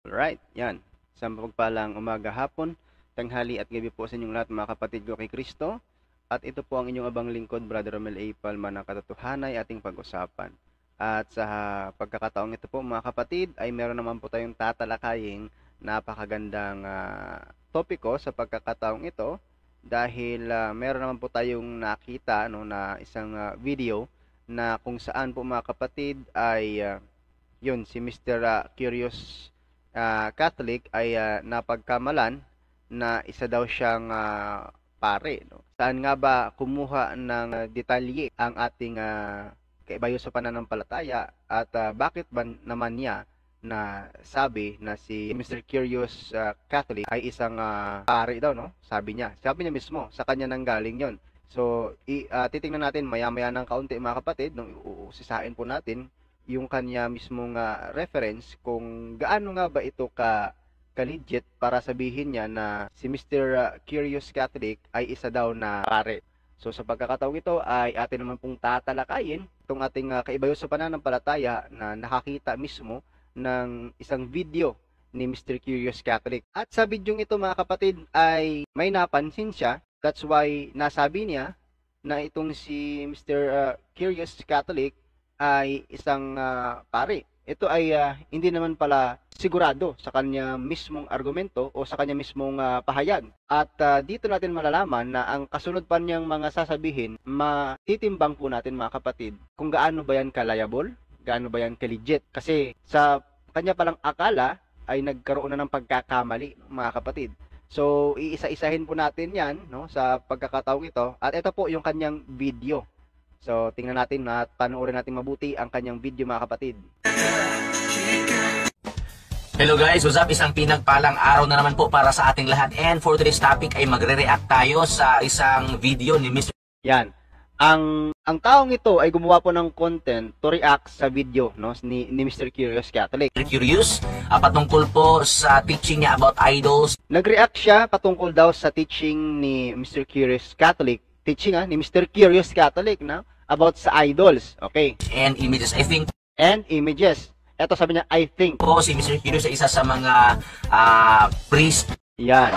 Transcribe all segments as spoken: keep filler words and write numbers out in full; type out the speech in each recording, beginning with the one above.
Alright, yan. Isang mapagpalang umaga, hapon, tanghali at gabi po sa inyong lahat mga kapatid ko kay Kristo. At ito po ang inyong abang lingkod, Brother Romel A. Palma, ng katotohanan ay ating pag-usapan. At sa pagkakataong ito po mga kapatid, ay meron naman po tayong tatalakaying napakagandang uh, topiko sa pagkakataong ito. Dahil uh, meron naman po tayong nakita no, na isang uh, video na kung saan po mga kapatid ay uh, yun, si Mister Uh, Curious uh, Catholic ay uh, napagkamalan na isa daw siyang uh, pare. No? Saan nga ba kumuha ng uh, detalye ang ating uh, kaibayo sa pananampalataya at uh, bakit ba naman niya na sabi na si Mister Curious uh, Catholic ay isang uh, pare daw, no? Sabi niya. Sabi niya mismo, sa kanya nang galing yon. So, i, uh, titingnan natin maya-maya ng kaunti mga kapatid, nung uusisain po natin yung kanya mismong uh, reference kung gaano nga ba ito ka ka-legit para sabihin niya na si Mister Uh, Curious Catholic ay isa daw na pare. So sa pagkakataong ito ay atin naman pong tatalakayin itong ating uh, kaibayo sa pananampalataya na nakakita mismo ng isang video ni Mister Curious Catholic. At sa bidyong ito mga kapatid ay may napansin siya. That's why nasabi niya na itong si Mister Uh, Curious Catholic ay isang uh, pare. Ito ay uh, hindi naman pala sigurado sa kanya mismong argumento o sa kanya mismong uh, pahayag. At uh, dito natin malalaman na ang kasunod pa niyang mga sasabihin, matitimbang po natin mga kapatid kung gaano ba yan ka-liable, gaano ba yan ka-legit. Kasi sa kanya palang akala ay nagkaroon na ng pagkakamali mga kapatid. So iisa-isahin po natin yan no, sa pagkakataong ito. At ito po yung kanyang video. So, tingnan natin at panoorin natin mabuti ang kanyang video mga kapatid. Hello guys, what's up? Isang pinagpalang araw na naman po para sa ating lahat. And for today's topic ay magre-react tayo sa isang video ni Mister Yan. Ang ang taong ito ay gumawa po ng content to react sa video no ni, ni Mister Curious Catholic. Curious uh, patungkol po sa teaching niya about idols. Nag-react siya patungkol daw sa teaching ni Mister Curious Catholic. Teaching ah, ni Mister Curious Catholic na about sa idols. Okay. And images, I think. And images. Ito sabi niya, I think. Po, si Mister Curious ay isa sa mga uh, priest. Yan.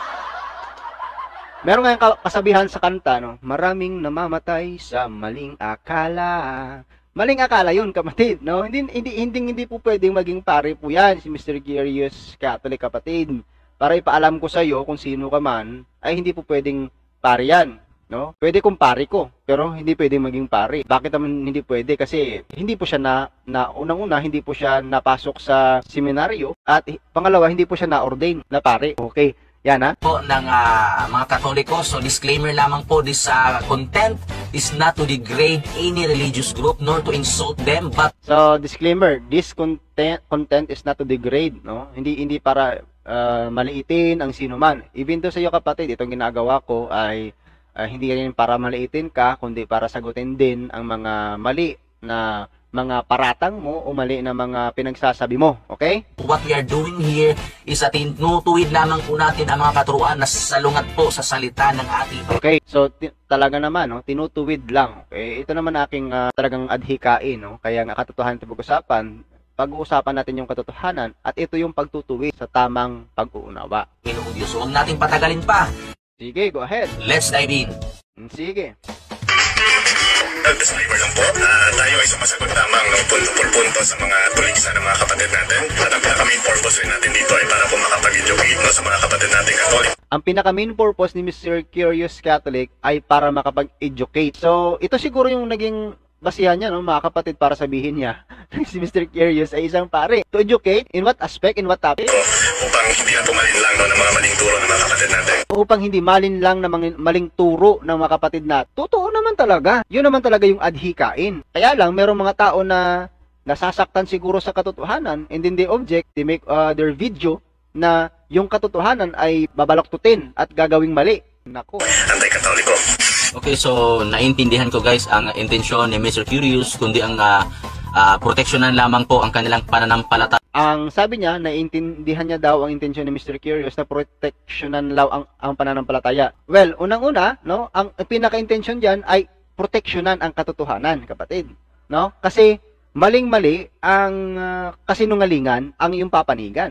Meron ngayong kasabihan sa kanta, no? Maraming namamatay sa maling akala. Maling akala yun, kapatid, no? Hindi, hindi, hindi, hindi po pwedeng maging pare po yan, si Mister Curious Catholic, kapatid. Para ipaalam ko sa iyo kung sino ka man, ay hindi po pwedeng pare yan. No? Pwede kung pare ko, pero hindi pwede maging pare. Bakit naman hindi pwede? Kasi hindi po siya na, na unang-una, hindi po siya napasok sa seminaryo at pangalawa, hindi po siya na-ordain na pare. Okay, yan ha? Po ng uh, mga Katoliko. So disclaimer lamang po, this uh, content is not to degrade any religious group nor to insult them, but so disclaimer, this content content is not to degrade, no? Hindi hindi para uh, maliitin ang sino man. Even to sa iyo kapatid, itong ginagawa ko ay Uh, hindi rin para maliitin ka, kundi para sagutin din ang mga mali na mga paratang mo o mali na mga pinagsasabi mo. Okay? What we are doing here is at tinutuwid lamang po natin ang mga katuruan na salungat po sa salita ng ating. Okay, so talaga naman, no, tinutuwid lang. Okay? Ito naman aking uh, talagang adhikain. No? Kaya nga katotohanan ito pag-usapan, pag-uusapan natin yung katotohanan at ito yung pagtutuwid sa tamang pag-uunawa. So huwag natin patagalin pa. Sige, go ahead. Let's dive in. Sige. Disclaimer lang po, uh, tayo ay sumasagot lamang ng punto por punto sa mga tuligsa ng mga kapatid natin. At ang pinaka-main purpose rin natin dito ay para po makapag-educate no, sa mga kapatid nating Katolik. Ang pinaka-main purpose ni Mister Curious Catholic ay para makapag-educate. So, ito siguro yung naging basihan niya, no, mga kapatid, para sabihin niya si Mister Curious ay isang pare. To educate, in what aspect, in what topic? So, upang hindi na pumalin lang no, ng mga maling turo ng mga kapatid natin. Upang hindi malin lang ng mga maling turo ng mga kapatid na totoo naman talaga. Yun naman talaga yung adhikain. Kaya lang, merong mga tao na nasasaktan siguro sa katotohanan and then they object, they make uh, their video na yung katotohanan ay babaloktutin at gagawing mali. Nako. Anti-Katoliko. Okay, so naintindihan ko guys ang intensyon ni Mister Curious, kundi ang uh, uh, proteksyonan lamang po ang kanilang pananampalataya. Ang sabi niya, naiintindihan niya daw ang intensyon ni Mister Curious na proteksyonan law ang, ang pananampalataya. Well, unang-una, no, ang pinaka-intensyon diyan ay proteksyonan ang katotohanan, kapatid. No? Kasi maling-mali ang uh, kasinungalingan ang iyong papanigan.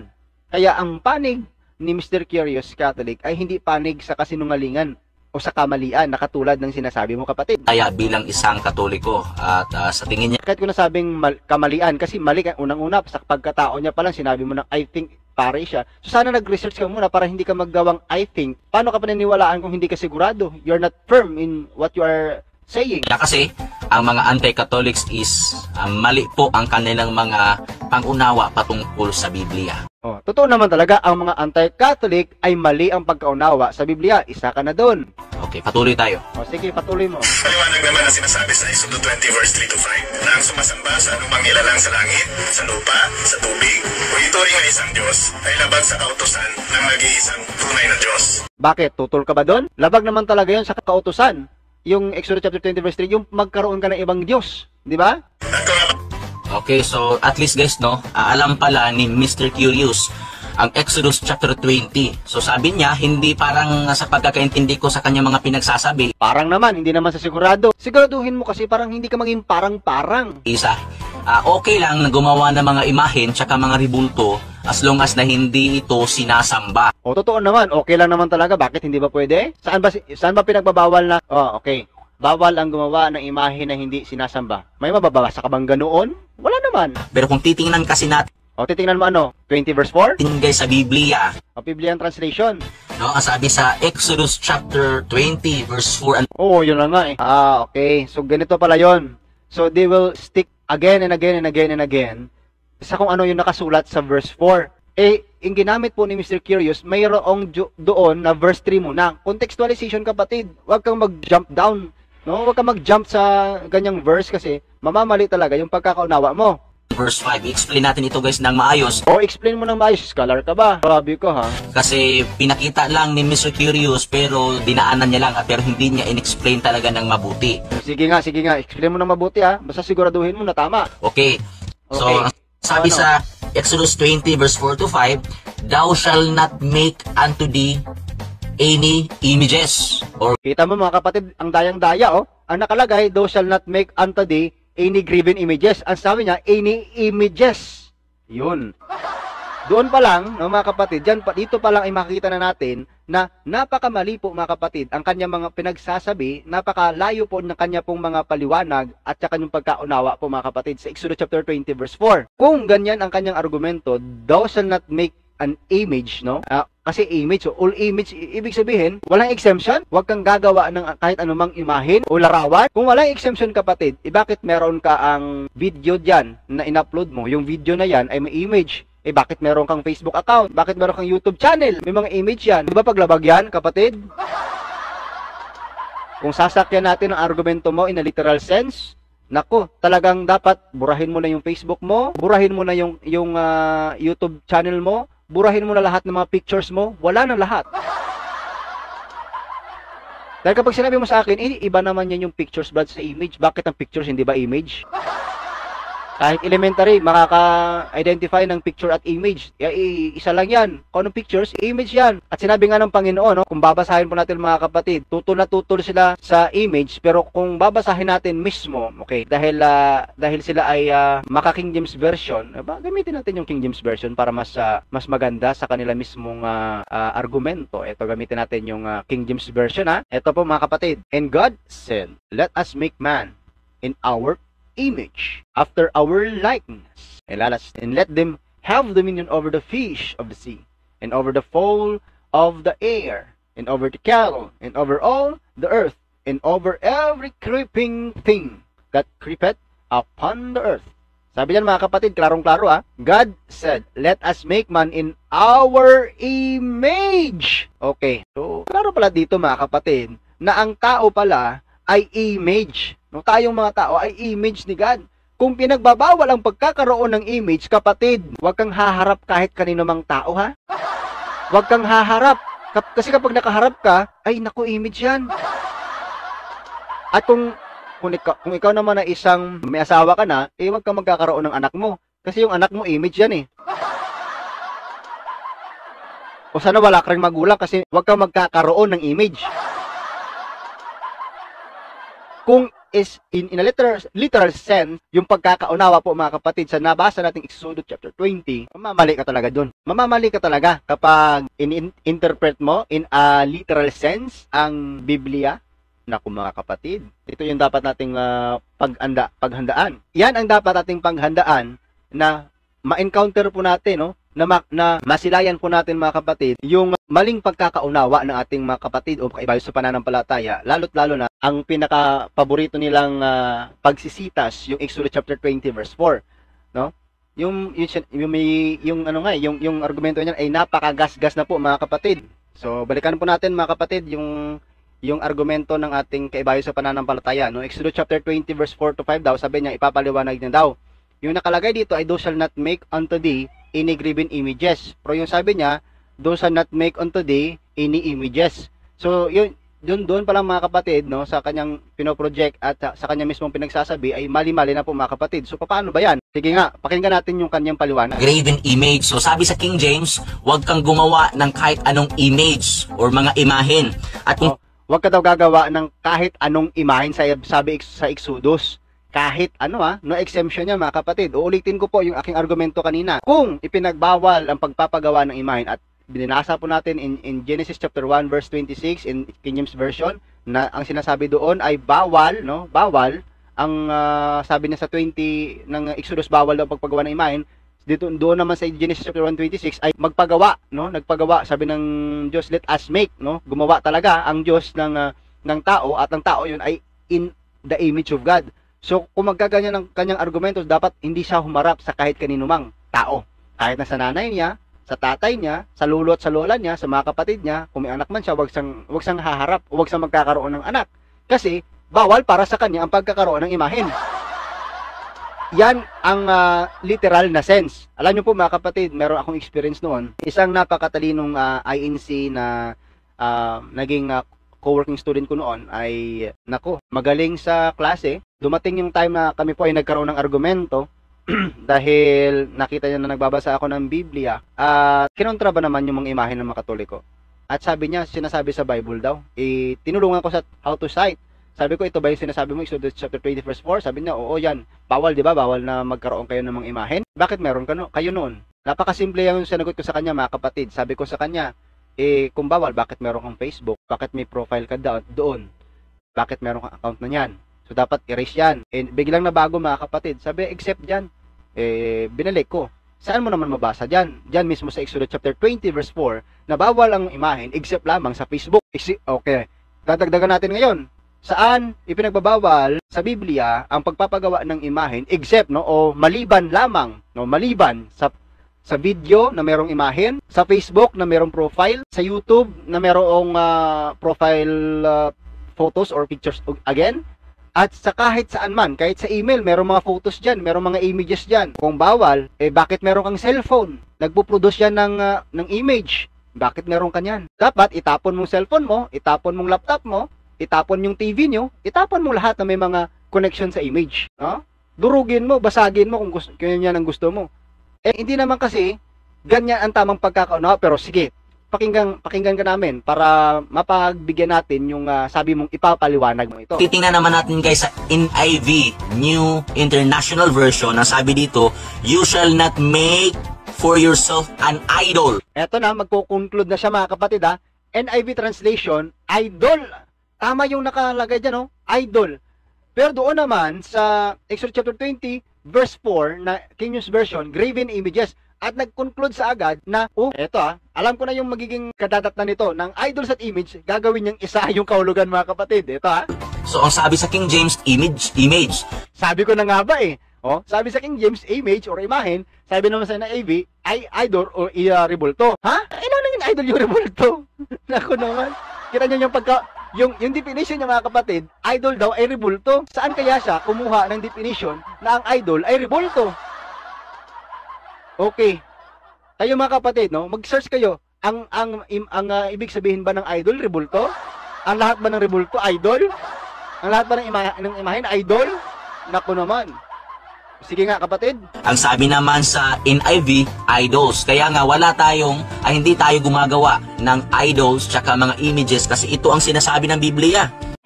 Kaya ang panig ni Mister Curious Catholic ay hindi panig sa kasinungalingan o sa kamalian na katulad ng sinasabi mo, kapatid. Kaya bilang isang Katoliko at ah, sa tingin niya Kahit ko nasabing mal- kamalian, kasi mali ka unang-una, sa pagkatao niya pa lang, sinabi mo na I think pare siya. So sana nag-research ka muna para hindi ka maggawang I think. Paano ka paniniwalaan kung hindi ka sigurado? You're not firm in what you are saying. na kasi ang mga anti-Catholics is ah, mali po ang kanilang mga pangunawa patungkol sa Biblia. Oh, totoo naman talaga, ang mga anti-Catholic ay mali ang pagkaunawa sa Biblia. Isa ka na doon. Okay, patuloy tayo. O sige, patuloy mo. Maliwanag naman ang sinasabi sa Exodo twenty verse three to five na ang sumasamba sa anumang ilalang sa langit, sa lupa, sa tubig, o ituring na isang Diyos ay labag sa kautusan ng nag-iisang tunay na Diyos. Bakit? Tutol ka ba doon? Labag naman talaga yun sa kautusan. Yung Exodus chapter twenty verse three, yung magkaroon ka ng ibang Diyos. Di ba? At kung Okay, so at least guys, no, ah, alam pala ni Mister Curious ang Exodus chapter twenty. So sabi niya, hindi parang sa pagkakaintindi ko sa kanyang mga pinagsasabi, Parang naman, hindi naman sa sigurado. Siguraduhin mo kasi parang hindi ka maging parang-parang. isa, ah, okay lang na gumawa ng mga imahen tsaka mga ribulto as long as na hindi ito sinasamba. O totoo naman, okay lang naman talaga. Bakit hindi ba pwede? Saan ba, saan ba pinagbabawal na, oh okay, bawal ang gumawa ng imahe na hindi sinasamba? May mababasa ka bang ganoon? Wala naman. Pero kung titingnan kasi natin O titingnan mo ano, twenty verse four? guys sa Biblia, O Biblia Translation. no, ang sabi sa Exodus chapter twenty verse four and Oo, yun na nga eh. Ah, okay. So, ganito pala yon. So, they will stick again and again and again and again sa kung ano yung nakasulat sa verse four. Eh, yung ginamit po ni Mister Curious, mayroong ju- doon na verse three muna. Contextualization, kapatid. Huwag kang mag-jump down. No? Huwag kang mag-jump sa ganyang verse kasi mamamali talaga yung pagkakaunawa mo. verse five. I-explain natin ito guys ng maayos O, explain mo ng maayos. Scholar ka ba? Grabe ka, ha? kasi pinakita lang ni Mister Curious pero dinaanan niya lang ah, pero hindi niya in-explain talaga ng mabuti. Sige nga, sige nga. Explain mo ng mabuti, ha? Basta siguraduhin mo na tama. Okay. So, Okay. ang sabi Ano? sa Exodus twenty verse four to five, thou shall not make unto thee any images or Kita mo mga kapatid, ang dayang-daya, oh. Ang nakalagay, thou shall not make unto thee any graven images. Ang sabi niya, any images. Yun. Doon pa lang, no, mga kapatid, dyan, pa, dito pa lang ay makikita na natin na napakamali po mga kapatid ang kanyang mga pinagsasabi, napakalayo po ng kanya pong mga paliwanag at saka yung pagkaunawa po mga kapatid sa Exodus chapter twenty verse four. Kung ganyan ang kanyang argumento, thou shall not make an image, no? Ah, kasi image, so all image, i- ibig sabihin, walang exemption. Huwag kang gagawa ng kahit anumang imahen o larawan. Kung walang exemption, kapatid, eh bakit meron ka ang video dyan na in-upload mo? Yung video na yan ay may image. Eh bakit meron kang Facebook account? Bakit meron kang YouTube channel? May mga image yan. Di ba paglabag yan, kapatid? Kung sasakyan natin ang argumento mo in a literal sense, nako, talagang dapat burahin mo na yung Facebook mo, burahin mo na yung yung ah, YouTube channel mo, burahin mo na lahat ng mga pictures mo, wala na lahat. Dahil kapag sinabi mo sa akin, eh, iba naman yan yung pictures brad sa image. Bakit ang pictures hindi ba image? Kahit elementary, makaka-identify ng picture at image. I- i- isa lang yan. Kung anong pictures, image yan. At sinabi nga ng Panginoon, no, kung babasahin po natin mga kapatid, tutol na tutol sila sa image, pero kung babasahin natin mismo, okay, dahil ah, dahil sila ay ah, maka King James Version, aba, gamitin natin yung King James Version para mas ah, mas maganda sa kanila mismong ah, ah, argumento. Ito, gamitin natin yung ah, King James Version, ha. Ito po mga kapatid. And God said, let us make man in our image, after our likeness, and let us and let them have dominion over the fish of the sea, and over the fowl of the air, and over the cattle, and over all the earth, and over every creeping thing that creepeth upon the earth. Sabi niyan mga kapatid, klarong-klaro ah. God said, let us make man in our image. Okay, so klaro pala dito mga kapatid, na ang tao pala ay image. No, tayong mga tao ay image ni God. Kung pinagbabawal ang pagkakaroon ng image, kapatid, huwag kang haharap kahit kanino mang tao, ha? Huwag kang haharap. Kap- kasi kapag nakaharap ka, ay naku, image yan. At kung, kung, ikaw, kung ikaw naman na isang may asawa ka na, eh huwag kang magkakaroon ng anak mo. Kasi yung anak mo, image yan eh. O sana wala ka rin magulang kasi huwag kang magkakaroon ng image. Kung is in, in a literal, literal sense, yung pagkakaunawa po mga kapatid sa nabasa nating Exodus chapter twenty, mamamali ka talaga dun. Mamamali ka talaga kapag in-interpret mo in a literal sense ang Biblia. Naku mga kapatid, ito yung dapat nating uh, paghanda, paghandaan. Yan ang dapat nating paghandaan na ma-encounter po natin, no? Na, ma- na masilayan po natin mga kapatid yung maling pagkakaunawa ng ating mga kapatid o kaibayo sa pananampalataya, lalo't lalo na ang pinaka-paborito nilang uh, pagsisitas, yung Exodus chapter twenty verse four, no? Yung yung, yung, may, yung ano nga, yung yung argumento niyan ay napakagasgas na po mga kapatid. So balikan po natin mga kapatid yung yung argumento ng ating kaibayo sa pananampalataya, no? Exodus chapter twenty verse four to five daw, sabi niya ipapaliwanag niya daw. Yung nakalagay dito ay thou shall not make unto thee any graven images. Pero yung sabi niya, thou shall not make unto thee any images. So, yun, yun doon pa lang mga kapatid, no, sa kanyang pinoproject at sa, sa kanyang mismong pinagsasabi ay mali-mali na po mga kapatid. So, paano ba yan? Sige nga, pakinggan natin yung kanyang paliwanag. Graven image. So sabi sa King James, huwag kang gumawa ng kahit anong image or mga imahen. At kung Oh, huwag ka daw gagawa ng kahit anong imahen, sa, sabi sa Exodus. Kahit ano ah, no exemption niya mga kapatid. Uulitin ko po yung aking argumento kanina. Kung ipinagbawal ang pagpapagawa ng imahen at binasa po natin in, in Genesis chapter one verse twenty-six in King James Version na ang sinasabi doon ay bawal, no? Bawal ang uh, sabi niya sa twenty ng Exodus, bawal daw pagpagawa ng imahen. Dito doon naman sa Genesis chapter one twenty-six ay magpagawa, no? Nagpagawa, sabi ng Diyos, let us make, no? Gumawa talaga ang Diyos ng uh, ng tao at ang tao yun ay in the image of God. So, kung magkaganyan ng kanyang argumentos, dapat hindi siya humarap sa kahit kanino mang tao. Kahit na sa nanay niya, sa tatay niya, sa lulo at sa lola niya, sa mga kapatid niya, kung may anak man siya, wag siyang, wag siyang haharap, wag siyang magkakaroon ng anak. Kasi, bawal para sa kanya ang pagkakaroon ng imahen. Yan ang uh, literal na sense. Alam niyo po mga kapatid, meron akong experience noon. Isang napakatalinong uh, I N C na uh, naging uh, co-working student ko noon ay, nako, magaling sa klase. Dumating yung time na kami po ay nagkaroon ng argumento dahil nakita niya na nagbabasa ako ng Biblia at uh, kinontra ba naman yung mga imahen ng mga Katoliko. At sabi niya, sinasabi sa Bible daw, eh, tinulungan ko sa how to cite. Sabi ko, ito ba yung sinasabi mo, Exodus chapter twenty verse four? Sabi niya, oo yan. Bawal, di ba? Bawal na magkaroon kayo ng mga imahen. Bakit meron ka no? Kayo noon? Napakasimple yung sinagot ko sa kanya mga kapatid. Sabi ko sa kanya, eh, kung bawal, bakit meron kang Facebook? Bakit may profile ka doon? Bakit meron kang account na yan? So, dapat erase yan. Eh, biglang nabago mga kapatid. Sabi, except dyan. Eh, binalik ko. Saan mo naman mabasa dyan? Dyan mismo sa Exodus chapter twenty verse four, na bawal ang imahen except lamang sa Facebook. Okay. Dadagdagan natin ngayon. Saan ipinagbabawal sa Biblia ang pagpapagawa ng imahen except, no, o maliban lamang, no, maliban sa sa video na merong imahen, sa Facebook na merong profile, sa YouTube na merong uh, profile uh, photos or pictures again, at sa kahit saan man, kahit sa email, merong mga photos dyan, merong mga images dyan. Kung bawal, eh bakit merong kang cellphone? Nagpo-produce yan ng, uh, ng image. Bakit meron ka yan? Dapat itapon mong cellphone mo, itapon mong laptop mo, itapon yung T V nyo, itapon mo lahat na may mga connection sa image. No? Durugin mo, basagin mo kung, gusto, kung yan ang gusto mo. Eh, hindi naman kasi, ganyan ang tamang pagkakaunawa. Pero sige, pakinggan, pakinggan ka namin para mapagbigyan natin yung uh, sabi mong ipapaliwanag mo ito. titingnan naman natin guys sa N I V, New International Version, na sabi dito, you shall not make for yourself an idol. Eto na, magko-conclude na siya mga kapatid ha. N I V translation, idol. Tama yung nakalagay dyan, no? Idol. Pero doon naman sa Exodus chapter twenty verse four na King James Version, graven images, at nag-conclude sa agad na, oh, eto ah, alam ko na yung magiging kadadatnan nito ng idols at image, gagawin niyang isa yung kahulugan mga kapatid. Eto ah. So ang sabi sa King James, image, image. Sabi ko na nga ba eh. Oh, sabi sa King James, image or imahen, sabi naman sa N I V, ay idol or uh, rebulto. Ha? Eh, ano nang idol yung rebulto? Naku naman. Kita niyo yung pagka, yung, yung definition niya mga kapatid, idol daw ay rebulto. Saan kaya siya kumuha ng definition na ang idol ay rebulto? Okay. Kayo mga kapatid, no? Mag-search kayo. Ang ang im, ang uh, ibig sabihin ba ng idol rebulto? Ang lahat ba ng rebulto idol? Ang lahat ba ng ima ng imahen idol? Naku naman. Sige nga kapatid. Ang sabi naman sa N I V, idols. Kaya nga wala tayong, ay hindi tayo gumagawa ng idols tsaka mga images kasi ito ang sinasabi ng Biblia. Oh,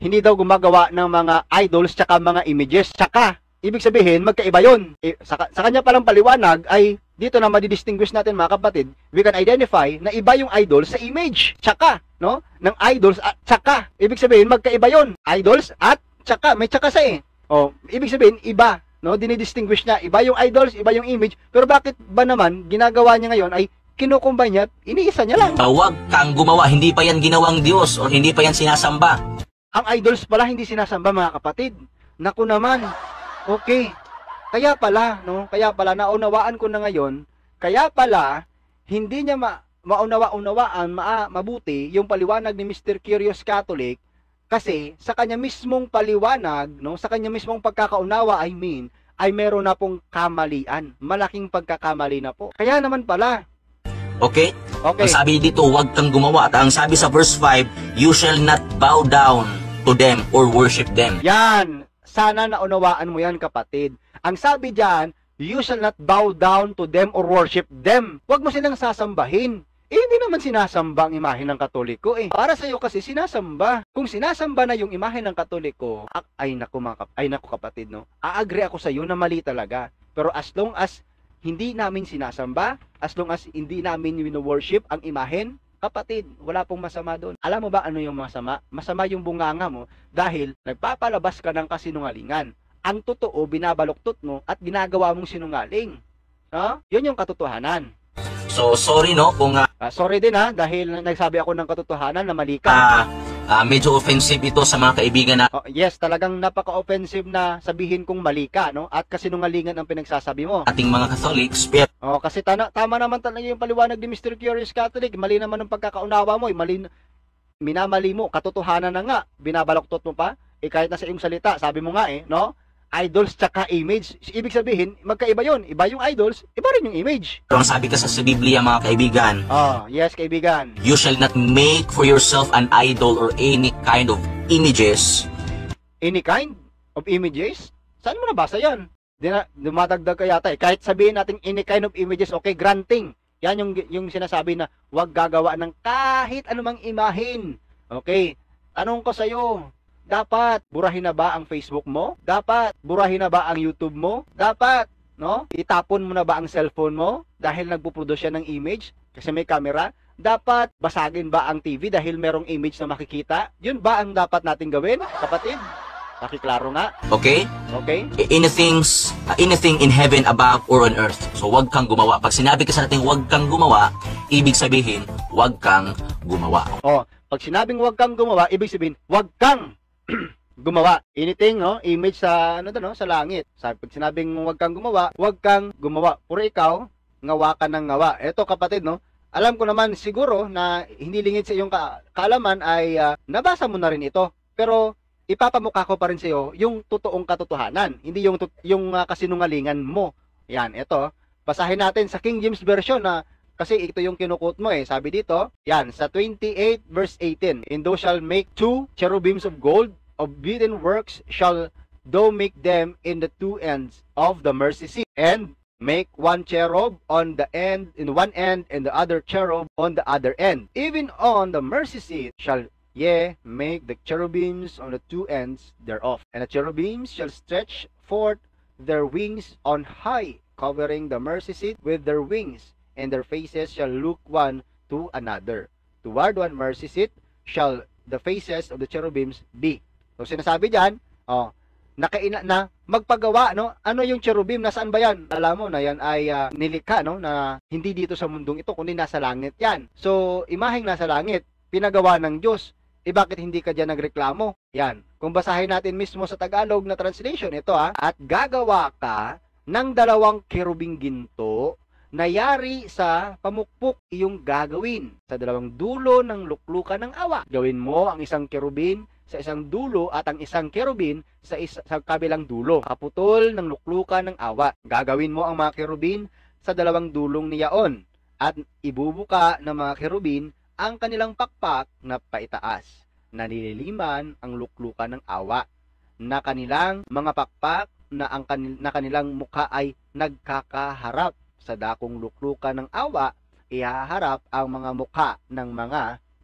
hindi daw gumagawa ng mga idols tsaka mga images. Tsaka, ibig sabihin, magkaiba yun. Eh, sa, sa kanya palang paliwanag ay dito na madidistinguish natin mga kapatid, we can identify na iba yung idol sa image. Tsaka, no? Ng idols at tsaka. Ibig sabihin, magkaiba yun. Idols at tsaka. May tsaka sa eh. O, ibig sabihin, iba. No? Dinidistinguish niya. Iba yung idols, iba yung image. Pero bakit ba naman, ginagawa niya ngayon ay kinukumbay niya, iniisa niya lang. Huwag kang gumawa, hindi pa yan ginawang Diyos o hindi pa yan sinasamba. Ang idols pala hindi sinasamba mga kapatid. Naku naman. Okay. Kaya pala, no? Kaya pala naunawaan ko na ngayon, kaya pala hindi niya ma maunawa-unawaan ma mabuti yung paliwanag ni Mister Curious Catholic kasi sa kanya mismong paliwanag, no? Sa kanya mismong pagkakaunawa, I mean, ay meron na pong kamalian. Malaking pagkakamali na po. Kaya naman pala. Okay? Okay. Ang sabi dito, huwag kang gumawa. At ang sabi sa verse five, you shall not bow down to them or worship them. Yan. Sana naunawaan mo yan, kapatid. Ang sabi diyan, you shall not bow down to them or worship them. Huwag mo silang sasambahin. Eh, hindi naman sinasamba ang imahe ng Katoliko eh. Para sa iyo kasi sinasamba. Kung sinasamba na yung imahe ng Katoliko, ay naku mga kap- ay naku kapatid, no? Aagree ako sa iyo na mali talaga. Pero as long as hindi namin sinasamba, as long as hindi namin wino-worship ang imahen, kapatid, wala pong masama doon. Alam mo ba ano yung masama? Masama yung bunganga mo dahil nagpapalabas ka ng kasinungalingan. Ang totoo, binabaluktot mo at ginagawa mong sinungaling. No? Yun yung katotohanan. So, sorry no, kung uh, Uh, sorry din ha, dahil nagsabi ako ng katotohanan na mali ka. uh, uh, medyo offensive ito sa mga kaibigan na Oh, yes, talagang napaka-offensive na sabihin kong mali ka, no? At kasinungalingan ang pinagsasabi mo. ating mga Catholics. Pero Oh, kasi tana, tama naman talaga yung paliwanag ni Mister Curious Catholic. Mali naman ang pagkakaunawa mo, eh. Mali, minamali mo, katotohanan na nga, binabaluktot mo pa. Eh kahit nasa iyong salita, sabi mo nga eh, no? Idols tsaka image. Ibig sabihin, magkaiba yun. Iba yung idols, iba rin yung image. ang sabi kasi sa Biblia mga kaibigan, Oh, yes, kaibigan. you shall not make for yourself an idol or any kind of images. Any kind of images? Saan mo nabasa yan? Di na, dumatagdag ka yata eh. Kahit sabihin natin any kind of images, okay, granting. Yan yung, yung sinasabi na huwag gagawa ng kahit anumang imahin. Okay, tanong ko sa'yo, dapat burahin na ba ang Facebook mo? Dapat burahin na ba ang YouTube mo? Dapat, no? Itapon mo na ba ang cellphone mo dahil nagpuproduce siya ng image kasi may camera? Dapat basagin ba ang T V dahil merong image na makikita? Yun ba ang dapat natin gawin, kapatid? Pakiklaro nga. Okay? Okay? Anything, uh, anything in heaven above or on earth. So, huwag kang gumawa. Pag sinabi ka sa ating huwag kang gumawa, ibig sabihin, huwag kang gumawa. Oh, pag sinabing huwag kang gumawa, ibig sabihin, huwag kang gumawa. Anything, no? Image sa, ano to, no? Sa langit. Sabi, pag sinabing huwag kang gumawa, huwag kang gumawa. Puro ikaw, ngawa ka ng ngawa. Eto, kapatid, no? Alam ko naman siguro na hindi lingid sa iyong ka kaalaman ay uh, nabasa mo na rin ito. Pero ipapamukha ko pa rin sa iyo yung totoong katotohanan, hindi yung yung uh, kasinungalingan mo. Yan, ito. Basahin natin sa King James version na kasi ito yung kinukot mo eh. Sabi dito, yan, sa twenty-eight verse eighteen. And thou shall make two cherubims of gold, of beaten works shall thou make them in the two ends of the mercy seat, and make one cherub on the end, in one end, and the other cherub on the other end. Even on the mercy seat shall ye make the cherubims on the two ends thereof. And the cherubims shall stretch forth their wings on high, covering the mercy seat with their wings, and their faces shall look one to another. Toward one mercy seat shall the faces of the cherubims be. So sinasabi diyan, oh, nakaina na magpagawa, no? Ano yung cherubim? Nasaan ba yan? Alam mo na yan ay uh, nilikha, no? Na hindi dito sa mundong ito, kundi nasa langit yan. So, imaheng nasa langit, pinagawa ng Diyos. Eh, bakit hindi ka dyan nagreklamo? Yan. Kung basahin natin mismo sa Tagalog na translation, ito ha. At gagawa ka ng dalawang kerubing ginto na yari sa pamukpok iyong gagawin sa dalawang dulo ng luklukan ng awa. Gawin mo ang isang kerubin sa isang dulo at ang isang kerubin sa, isa, sa kabilang dulo. Kaputol ng luklukan ng awa. Gagawin mo ang mga kerubin sa dalawang dulong niyaon at ibubuka ng mga kerubin ang kanilang pakpak na paitaas, na nililiman ang luklukan ng awa, na kanilang mga pakpak na ang kanil, na kanilang mukha ay nagkakaharap sa dakong luklukan ng awa, ihaharap ang mga mukha ng mga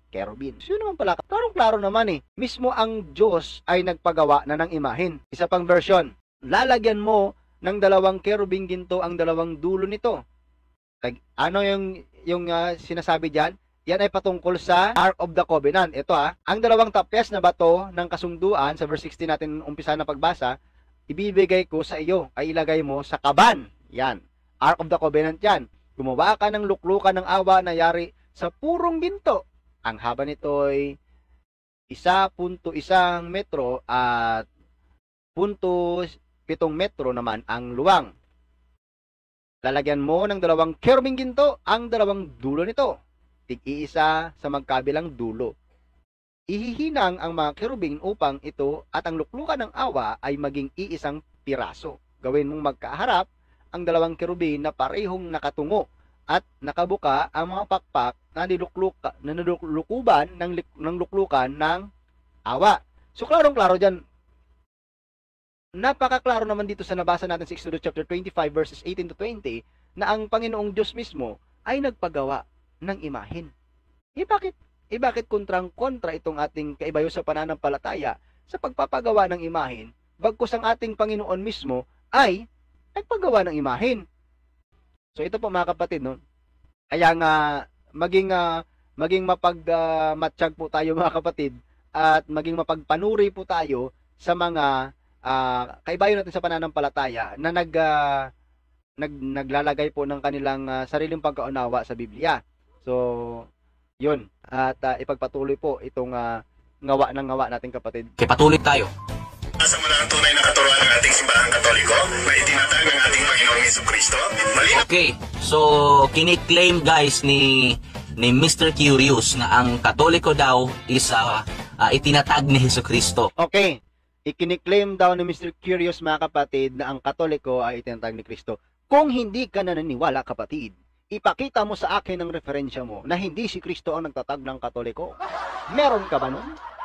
Kerubin. So yun naman pala, klarong-klaro naman eh. Mismo ang Diyos ay nagpagawa na ng imahen. Isa pang version, lalagyan mo ng dalawang kerubing ginto ang dalawang dulo nito. Tag, ano yung, yung uh, sinasabi dyan? Yan ay patungkol sa Ark of the Covenant. Ito ah, ang dalawang tapyas na bato ng kasunduan, sa verse sixteen natin umpisa na pagbasa, ibibigay ko sa iyo, ay ilagay mo sa kaban. Yan, Ark of the Covenant yan. Gumawa ka ng luklukan ng awa na yari sa purong ginto. Ang haba nito ay isa punto isang metro at punto pitong metro naman ang luwang. Lalagyan mo ng dalawang kerubing ginto ang dalawang dulo nito. Tig-iisa sa magkabilang dulo. Ihihinang ang mga kerubing upang ito at ang luklukan ng awa ay maging iisang piraso. Gawin mong magkaharap ang dalawang kerubin na parehong nakatungo at nakabuka ang mga pakpak na nilukluka, na niluklukuban ng, ng luklukan ng awa. So, klarong-klaro dyan. Napakaklaro naman dito sa nabasa natin sa Exodus chapter twenty-five verses eighteen to twenty na ang Panginoong Diyos mismo ay nagpagawa ng imahen. Eh bakit? Eh bakit kontrang-kontra itong ating kaibayo sa pananampalataya sa pagpapagawa ng imahen, bagkus ang ating Panginoon mismo ay nagpagawa ng imahen? So ito po mga kapatid, no? Kaya nga maging uh, maging mapagmatsyag uh, po tayo mga kapatid at maging mapagpanuri po tayo sa mga uh, kaibayo natin sa pananampalataya na nag, uh, nag naglalagay po ng kanilang uh, sariling pagkaunawa sa Biblia. So, yun. At uh, ipagpatuloy po itong uh, ngawa ng ngawa nating kapatid. Okay, patuloy tayo. Asa mo na ang tunay na katuruan ng ating simbahang Katoliko na itinatag ng ating Panginoong Hesukristo? Malinaw. Okay, so kiniklaim guys ni ni mister Curious na ang Katoliko daw is uh, uh, itinatag ni Hesukristo. Okay, ikiniklaim daw ni mister Curious mga kapatid na ang Katoliko ay itinatag ni Kristo. Kung hindi ka naniniwala kapatid, ipakita mo sa akin ang referensya mo na hindi si Kristo ang nagtatag ng Katoliko. Meron ka ba nun?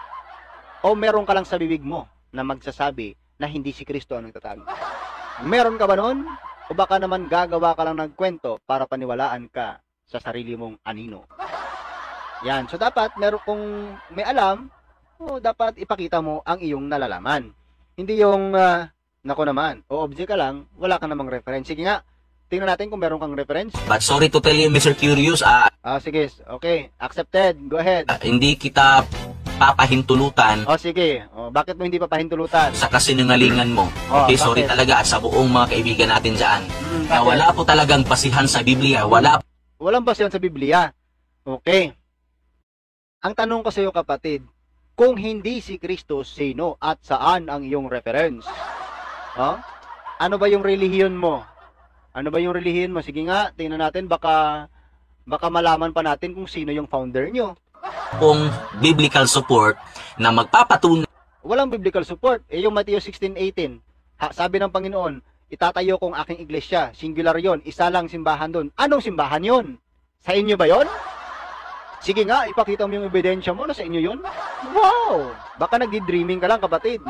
O meron ka lang sa bibig mo na magsasabi na hindi si Kristo ang nagtatag? Meron ka ba nun? O baka naman gagawa ka lang ng kwento para paniwalaan ka sa sarili mong anino? Yan. So dapat meron kung may alam, o dapat ipakita mo ang iyong nalalaman. Hindi yung, uh, nako naman, o object ka lang, wala ka namang reference. Sige nga, tingnan natin kung meron kang reference. But sorry to tell you, mister Curious, ah, Ah, sige. Okay. Accepted. Go ahead. uh, hindi kita papahintulutan O, sige. O, bakit mo hindi papahintulutan? sa kasinungalingan mo. Oh, Okay, sorry bakit? talaga at sa buong mga kaibigan natin dyan. Hmm, Na bakit? wala po talagang basihan sa Biblia. Wala Walang basihan sa Biblia. Okay. Ang tanong ko sa iyo kapatid, kung hindi si Kristo, sino at saan ang iyong reference? Oh? Ano ba yung relihiyon mo? Ano ba yung relihiyon mo? Sige nga, tingnan natin, baka baka malaman pa natin kung sino yung founder nyo. pong biblical support na magpapatunay Walang biblical support. Eh, yung Matthew sixteen eighteen, ha, sabi ng Panginoon, itatayo kong aking iglesia. Singular yon, isa lang simbahan doon. Anong simbahan yon? Sa inyo ba yon? Sige nga, ipakita mo yung ebidensya mo na sa inyo yon. Wow! Baka nagdi-dreaming ka lang, kapatid.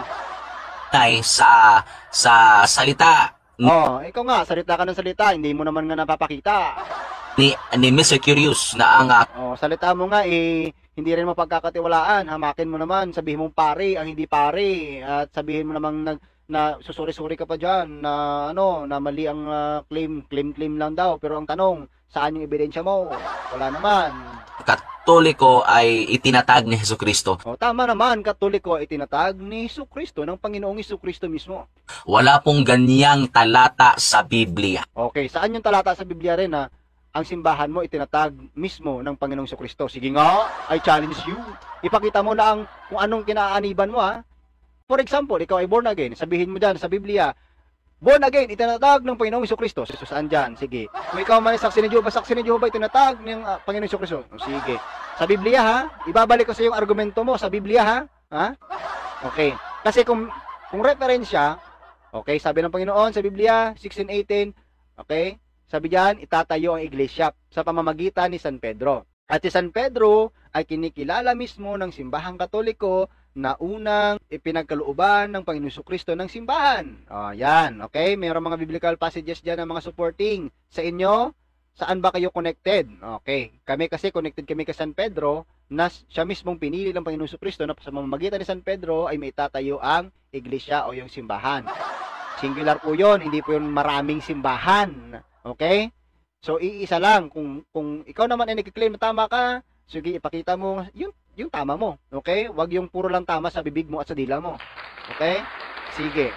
sa sa salita Oh, ikaw nga, salita ka ng salita, hindi mo naman nga napapakita. ni, ni mister Curious na ang uh, Oh, salita mo nga, eh, hindi rin mapagkakatiwalaan. Hamakin mo naman, sabihin mong pare, ang hindi pare. At sabihin mo namang nag, na susuri-suri ka pa dyan, na ano, na mali ang uh, claim, claim-claim lang daw. Pero ang tanong, saan yung ebidensya mo? Wala naman. Katoliko ay itinatag ni Hesukristo. O, tama naman, Katoliko ay tinatag ni Jesucristo, ng Panginoong Jesucristo mismo. Wala pong ganyang talata sa Biblia. Okay, saan yung talata sa Biblia rin na ang simbahan mo itinatag mismo ng Panginoong Jesucristo? Sige nga, I challenge you. Ipakita mo na ang kung anong kinaaniban mo, ha. For example, ikaw ay born again. Sabihin mo dyan sa Biblia, born again, itinatag ng Panginoong Jesucristo. So, saan dyan? Sige. Kung ikaw man ay saksi ni Jehovah, saksi ni Jehovah itinatag ng uh, Panginoong Jesucristo. O, sige. Sa Biblia, ha? Ibabalik ko sa yung argumento mo sa Biblia, ha? Ha? Okay. Kasi kung kung referensya, okay, sabi ng Panginoon sa Biblia, sixteen eighteen, okay, sabi diyan, itatayo ang iglesia sa pamamagitan ni San Pedro. At si San Pedro ay kinikilala mismo ng simbahang Katoliko na unang ipinagkalooban ng Panginoong Jesucristo ng simbahan. Oh, yan. Okay? Mayroong mga biblical passages diyan na mga supporting sa inyo saan ba kayo connected? Okay. Kami kasi connected kami kay San Pedro na siya mismong pinili ng Panginoon Jesucristo na sa mamamagitan ni San Pedro ay may itatayo ang iglesia o yung simbahan. Singular po yun, hindi po yun maraming simbahan. Okay? So, iisa lang. Kung, kung ikaw naman ay nagkiklaim na tama ka, sige, ipakita mo yung, yung tama mo. Okay? Huwag yung puro lang tama sa bibig mo at sa dila mo. Okay? Sige.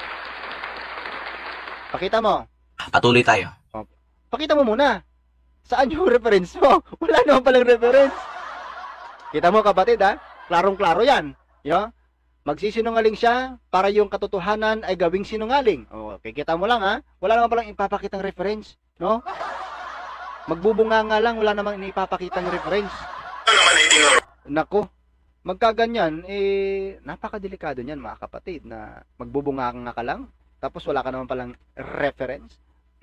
Pakita mo. Patuloy tayo. Pakita mo muna. Saan yung reference mo? Wala naman palang reference. Kita mo kapatid ha? Klarong-klaro yan. Yo? Magsisinungaling siya para yung katotohanan ay gawing sinungaling. Okay, kita mo lang ha? Wala naman palang ipapakitang reference. No? Magbubunga nga lang, wala namang ipapakitang reference. Ano naman ay tinuro? Nako, magkaganyan, eh, napakadelikado niyan mga kapatid na magbubunga ka lang, tapos wala ka naman palang reference.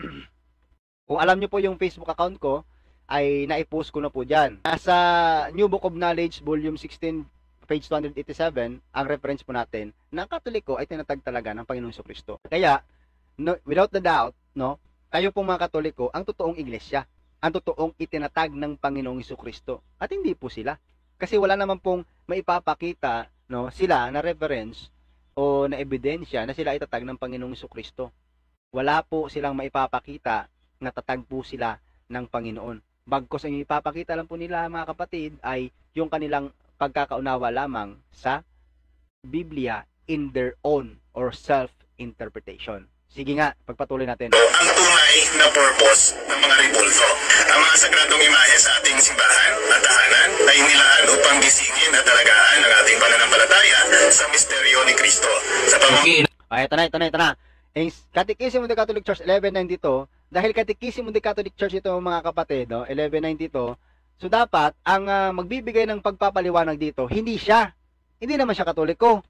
Kung alam niyo po yung Facebook account ko, ay naipost ko na po dyan. Nasa New Book of Knowledge, Volume sixteen, page two eighty-seven, ang reference po natin, na ang Katoliko ay tinatag talaga ng Panginoong Jesucristo. Kaya, no, without the doubt, no, tayo pong mga Katoliko, ang totoong iglesia, ang totoong itinatag ng Panginoong Jesucristo. At hindi po sila. Kasi wala naman pong maipapakita, no, sila na reference o na ebidensya na sila itatag ng Panginoong Jesucristo. Wala po silang maipapakita na tatag po sila ng Panginoon. Bagkos ang ipapakita lang po nila mga kapatid ay yung kanilang pagkakaunawa lamang sa Biblia in their own or self-interpretation. Sige nga, pagpatuloy natin. Ang tunay na purpose ng mga rebulto. Ang mga sagradong imahe sa ating simbahan at tahanan ay nilaan upang gisingin at alagaan ang ating pananampalataya sa misteryo ni Kristo. Sa pamamagitan Okay. Ay, ito na, ito na, ito na. Ang Catechism of the Catholic Church eleven ninety-two, dahil Catechism of the Catholic Church ito mga kapatid, no, eleven ninety-two, so dapat ang uh, magbibigay ng pagpapaliwanag dito, hindi siya. Hindi naman siya Katoliko.